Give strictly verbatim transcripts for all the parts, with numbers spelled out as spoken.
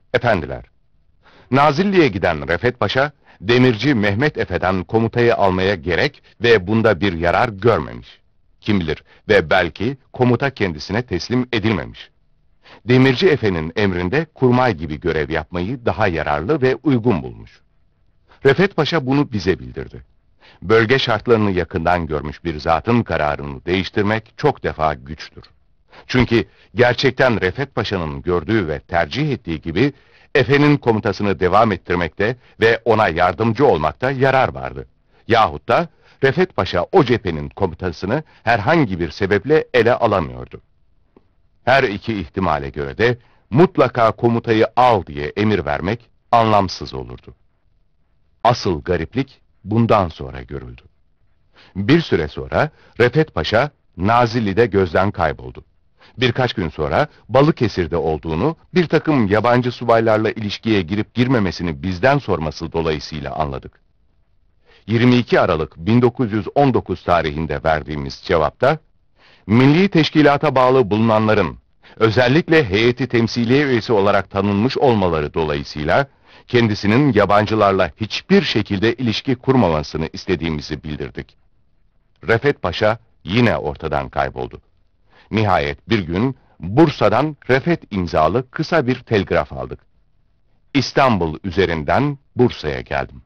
Efendiler, Nazilli'ye giden Refet Paşa, Demirci Mehmet Efe'den komutayı almaya gerek ve bunda bir yarar görmemiş. Kim bilir ve belki komuta kendisine teslim edilmemiş. Demirci Efe'nin emrinde kurmay gibi görev yapmayı daha yararlı ve uygun bulmuş. Refet Paşa bunu bize bildirdi. Bölge şartlarını yakından görmüş bir zatın kararını değiştirmek çok defa güçtür. Çünkü gerçekten Refet Paşa'nın gördüğü ve tercih ettiği gibi Efe'nin komutasını devam ettirmekte ve ona yardımcı olmakta yarar vardı. Yahut da Refet Paşa o cephenin komutasını herhangi bir sebeple ele alamıyordu. Her iki ihtimale göre de mutlaka komutayı al diye emir vermek anlamsız olurdu. Asıl gariplik bundan sonra görüldü. Bir süre sonra Refet Paşa Nazilli'de gözden kayboldu. Birkaç gün sonra Balıkesir'de olduğunu, bir takım yabancı subaylarla ilişkiye girip girmemesini bizden sorması dolayısıyla anladık. yirmi iki Aralık bin dokuz yüz on dokuz tarihinde verdiğimiz cevapta, Milli Teşkilat'a bağlı bulunanların, özellikle heyeti temsiliye üyesi olarak tanınmış olmaları dolayısıyla, kendisinin yabancılarla hiçbir şekilde ilişki kurmamasını istediğimizi bildirdik. Refet Paşa yine ortadan kayboldu. Nihayet bir gün Bursa'dan Refet imzalı kısa bir telgraf aldık. İstanbul üzerinden Bursa'ya geldim.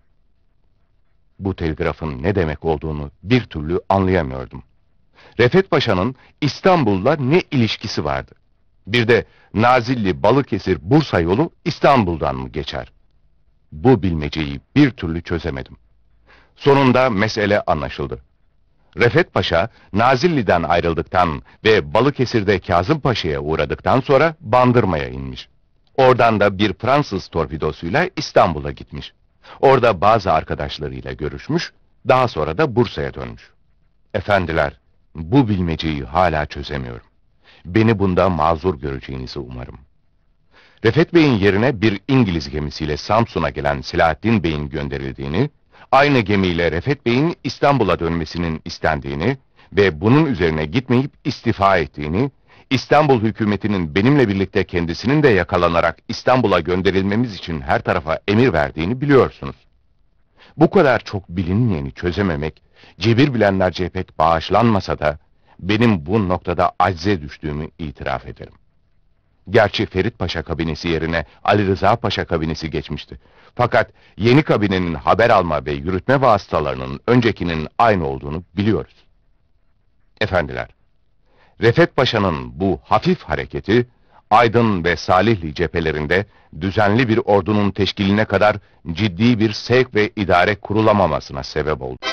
Bu telgrafın ne demek olduğunu bir türlü anlayamıyordum. Refet Paşa'nın İstanbul'la ne ilişkisi vardı? Bir de Nazilli, Balıkesir, Bursa yolu İstanbul'dan mı geçer? Bu bilmeceyi bir türlü çözemedim. Sonunda mesele anlaşıldı. Refet Paşa, Nazilli'den ayrıldıktan ve Balıkesir'de Kazım Paşa'ya uğradıktan sonra Bandırma'ya inmiş. Oradan da bir Fransız torpidosuyla İstanbul'a gitmiş. Orada bazı arkadaşlarıyla görüşmüş, daha sonra da Bursa'ya dönmüş. Efendiler, bu bilmeceyi hala çözemiyorum. Beni bunda mazur göreceğinizi umarım. Refet Bey'in yerine bir İngiliz gemisiyle Samsun'a gelen Selahaddin Bey'in gönderildiğini, aynı gemiyle Refet Bey'in İstanbul'a dönmesinin istendiğini ve bunun üzerine gitmeyip istifa ettiğini, İstanbul hükümetinin benimle birlikte kendisinin de yakalanarak İstanbul'a gönderilmemiz için her tarafa emir verdiğini biliyorsunuz. Bu kadar çok bilinmeyeni çözememek, cebir bilenlerce pek bağışlanmasa da, benim bu noktada acize düştüğümü itiraf ederim. Gerçi Ferit Paşa kabinesi yerine Ali Rıza Paşa kabinesi geçmişti. Fakat yeni kabinenin haber alma ve yürütme vasıtalarının öncekinin aynı olduğunu biliyoruz. Efendiler, Refet Paşa'nın bu hafif hareketi, Aydın ve Salihli cephelerinde düzenli bir ordunun teşkiline kadar ciddi bir sevk ve idare kurulamamasına sebep oldu.